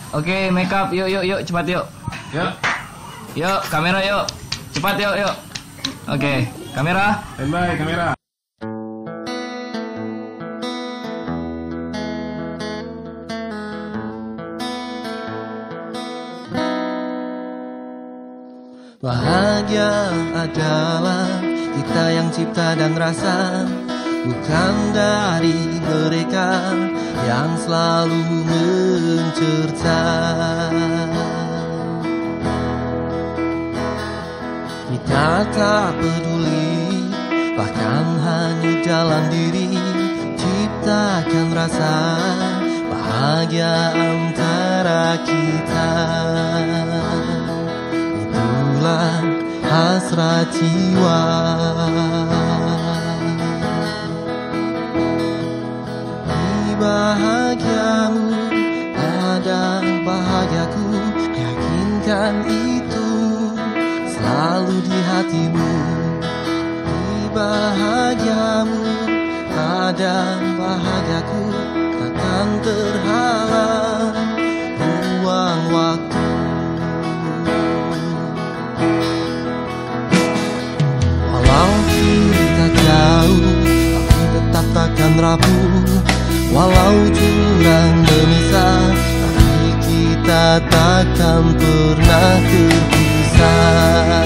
Oke, make up. Yuk, yuk, yuk, cepat yuk. Yuk. Yuk, kamera yuk. Cepat yuk, yuk. Oke, kamera. Standby, kamera. Bahagia adalah kita yang cipta dan rasa, bukan dari mereka yang selalu mencerca. Kita tak peduli, bahkan hanya jalan diri, ciptakan rasa bahagia antara kita. Itulah hasrat jiwa. Di bahagiamu ada bahagiaku, yakinkan itu selalu di hatimu. Di bahagiamu ada bahagiaku, takkan terhalang ruang waktu. Walau kita jauh, tapi tetap takkan rapuh. Walau jurang memisah, tapi kita takkan pernah terpisah.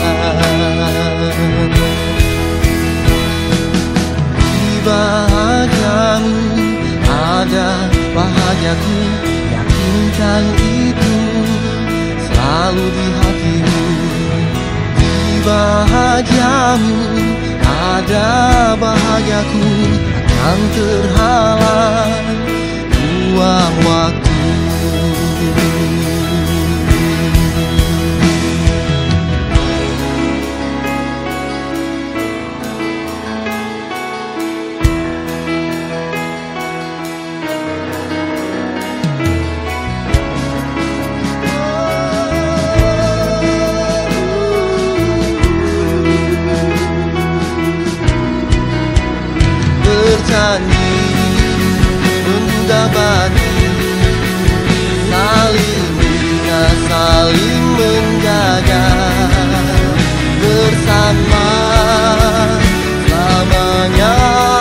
Di bahagiamu ada bahagiaku, yakinkan itu selalu di hatimu. Di bahagiamu ada bahagiaku, takkan terhalang ruang waktu. Berjanji mendapati, saling bina, saling menjaga, bersama selamanya.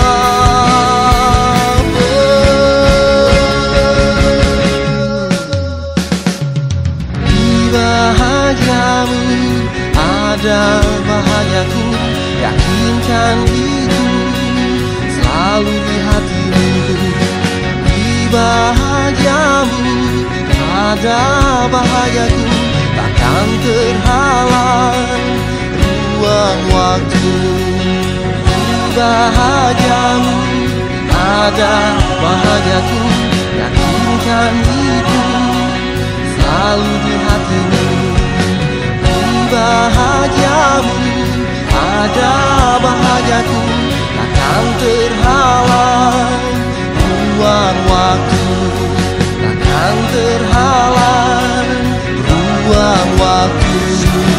Di bahagiamu ada bahagiaku, yakinkan itu selalu di hatimu. Di bahagiamu ada bahagiaku, takkan terhalang ruang waktu. Di bahagiamu ada bahagiaku, yakinkan itu selalu di hatimu. Di bahagiamu ada bahagiaku, takkan terhalang ruang waktu, takkan terhalang ruang waktu.